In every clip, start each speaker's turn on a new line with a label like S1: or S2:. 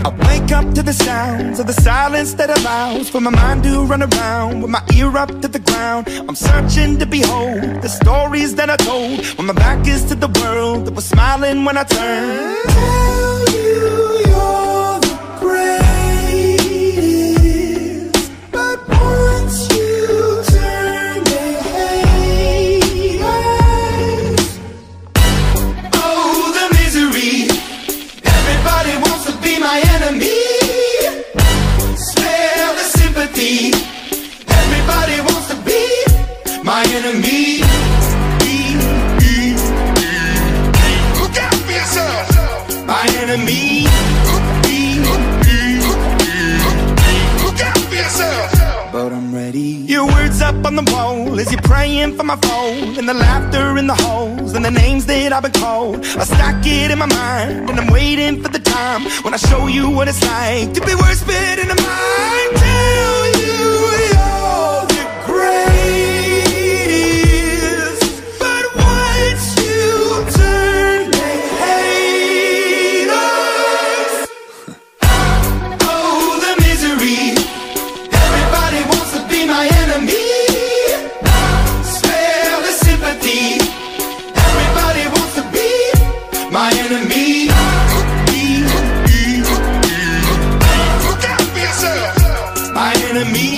S1: I wake up to the sounds of the silence that allows for my mind to run around with my ear up to the ground. I'm searching to behold the stories that I told when my back is to the world that was smiling when I turned. Tell you you're the greatest, but once you turn, they hate us. Oh, the misery. Everybody wants to be my enemy. Spare the sympathy. Everybody wants to be my enemy. Look out for yourself. My enemy. Look out for yourself. But I'm ready. Your words up on the wall as you're praying for my phone, and the laughter in the holes and the names that I've been called. I stack it in my mind and I'm waiting for the time when I show you what it's like to be worse fit in the mind. Tell you you're the greatest, but once you turn, they hate us. Oh, the misery. Everybody wants to be my enemy. Spare the sympathy. Everybody wants to be my enemy. Look out for yourself. My enemy.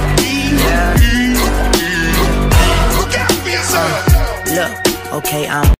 S1: Look out for yourself.
S2: Look, okay, I'm